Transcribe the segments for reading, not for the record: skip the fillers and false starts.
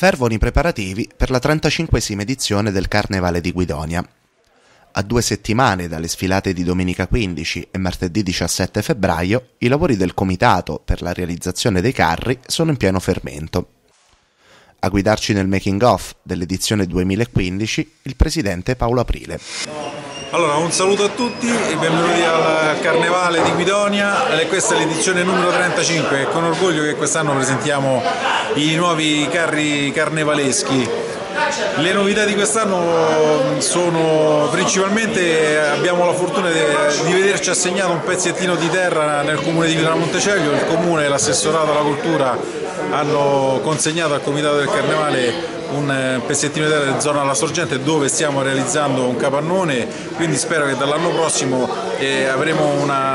Fervono i preparativi per la 35esima edizione del Carnevale di Guidonia. A 2 settimane dalle sfilate di domenica 15 e martedì 17 febbraio, i lavori del Comitato per la realizzazione dei carri sono in pieno fermento. A guidarci nel making of dell'edizione 2015 il presidente Paolo Aprile. Allora, un saluto a tutti e benvenuti al Carnevale di Guidonia. Questa è l'edizione numero 35 e con orgoglio che quest'anno presentiamo i nuovi carri carnevaleschi. Le novità di quest'anno sono principalmente, abbiamo la fortuna di vederci assegnato un pezzettino di terra nel comune di Guidonia Montecelio. Il comune e l'assessorato alla cultura hanno consegnato al Comitato del Carnevale un pezzettino di terra in zona alla Sorgente dove stiamo realizzando un capannone, quindi spero che dall'anno prossimo avremo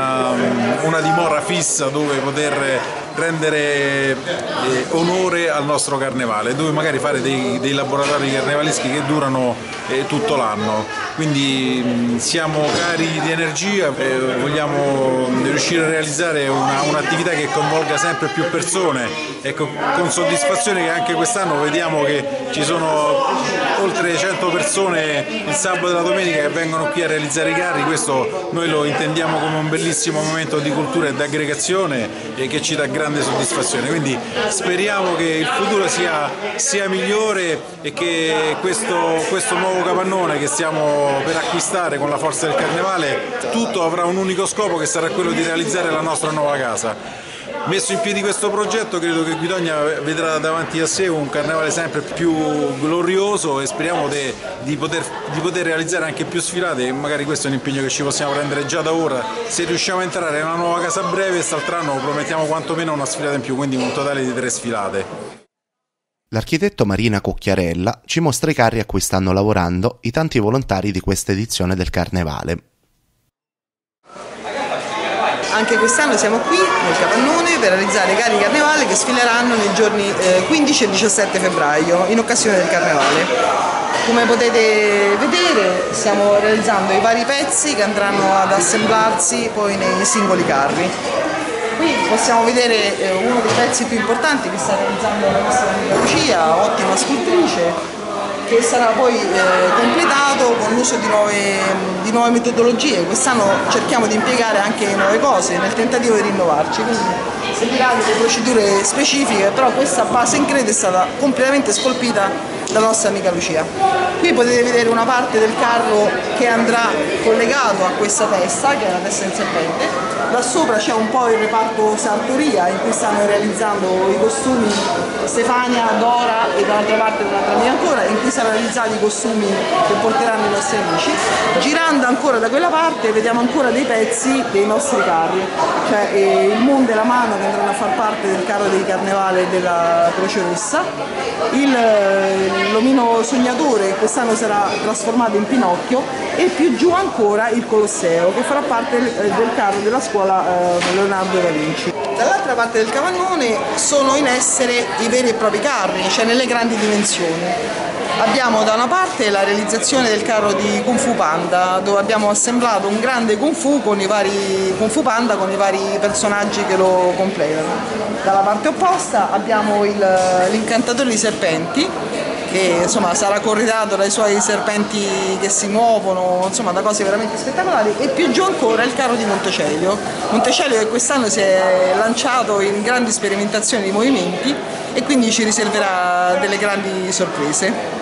una dimora fissa dove poter rendere onore al nostro carnevale, dove magari fare dei laboratori carnevaleschi che durano tutto l'anno. Quindi siamo carichi di energia, vogliamo riuscire a realizzare un'attività che coinvolga sempre più persone. Ecco, con soddisfazione che anche quest'anno vediamo che ci sono oltre 100 persone il sabato e la domenica che vengono qui a realizzare i carri. Questo noi lo intendiamo come un bellissimo momento di cultura e di aggregazione e che ci dà grande soddisfazione. Quindi speriamo che il futuro sia migliore e che questo nuovo capannone che stiamo per acquistare con la forza del Carnevale, tutto avrà un unico scopo che sarà quello di realizzare la nostra nuova casa. Messo in piedi questo progetto, credo che Guidonia vedrà davanti a sé un carnevale sempre più glorioso e speriamo di poter realizzare anche più sfilate e magari questo è un impegno che ci possiamo prendere già da ora. Se riusciamo a entrare in una nuova casa a breve, quest'altro anno promettiamo quantomeno una sfilata in più, quindi un totale di 3 sfilate. L'architetto Marina Cocchiarella ci mostra i carri a cui stanno lavorando i tanti volontari di questa edizione del Carnevale. Anche quest'anno siamo qui nel capannone per realizzare i carri carnevale che sfileranno nei giorni 15 e 17 febbraio in occasione del Carnevale. Come potete vedere stiamo realizzando i vari pezzi che andranno ad assemblarsi poi nei singoli carri. Qui possiamo vedere uno dei pezzi più importanti che sta realizzando la nostra amica Lucia, ottima scultrice, che sarà poi completato con l'uso di nuove metodologie. Quest'anno cerchiamo di impiegare anche nuove cose nel tentativo di rinnovarci, quindi seguiranno delle procedure specifiche, però questa base in credo è stata completamente scolpita dalla nostra amica Lucia. Qui potete vedere una parte del carro che andrà collegato a questa testa, che è la testa in serpente. Da sopra c'è un po' il reparto sartoria in cui stanno realizzando i costumi Stefania, Dora e dall'altra parte un'altra amica ancora, in cui saranno realizzati i costumi che porteranno i nostri amici. Girando ancora da quella parte vediamo ancora dei pezzi dei nostri carri, cioè il mondo e la mano che andranno a far parte del carro di carnevale della Croce Rossa, l'omino sognatore che quest'anno sarà trasformato in Pinocchio e più giù ancora il Colosseo che farà parte del carro della scuola Leonardo da Vinci. Dall'altra parte del capannone sono in essere i veri e propri carri, cioè nelle grandi dimensioni. Abbiamo da una parte la realizzazione del carro di Kung Fu Panda, dove abbiamo assemblato un grande Kung Fu con i vari Kung Fu Panda con i vari personaggi che lo completano. Dalla parte opposta abbiamo l'incantatore di serpenti, che insomma sarà corredato dai suoi serpenti che si muovono, insomma da cose veramente spettacolari, e più giù ancora il carro di Montecelio che quest'anno si è lanciato in grandi sperimentazioni di movimenti e quindi ci riserverà delle grandi sorprese.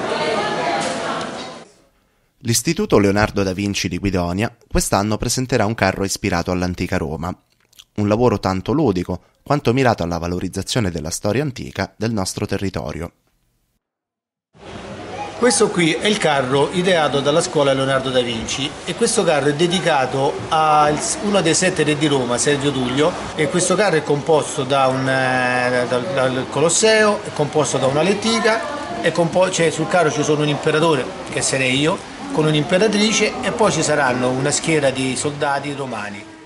L'Istituto Leonardo da Vinci di Guidonia quest'anno presenterà un carro ispirato all'antica Roma, un lavoro tanto ludico quanto mirato alla valorizzazione della storia antica del nostro territorio. Questo qui è il carro ideato dalla scuola Leonardo da Vinci e questo carro è dedicato a uno dei 7 re di Roma, Servio Tullio, e questo carro è composto dal Colosseo, è composto da una lettiga, sul carro ci sono un imperatore, che sarei io, con un'imperatrice, e poi ci saranno una schiera di soldati romani.